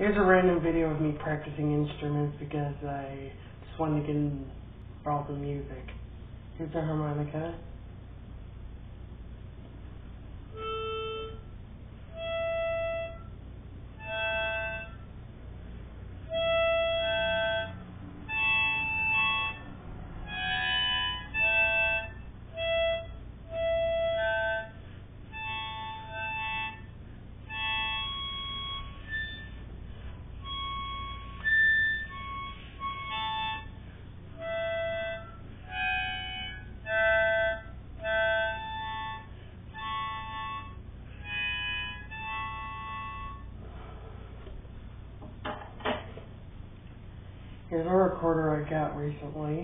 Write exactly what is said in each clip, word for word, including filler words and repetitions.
Here's a random video of me practicing instruments because I just wanted to get involved in music. Here's the harmonica. Here's a recorder I got recently.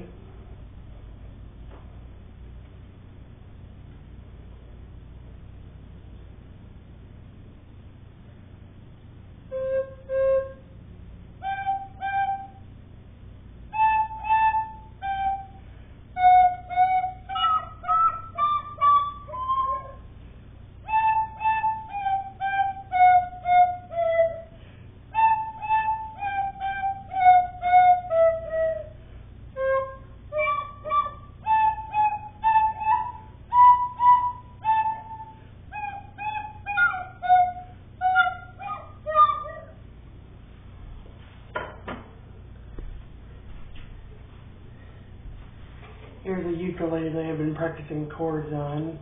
Here's a ukulele I've been practicing chords on.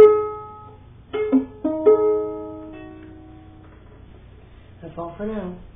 That's all for now.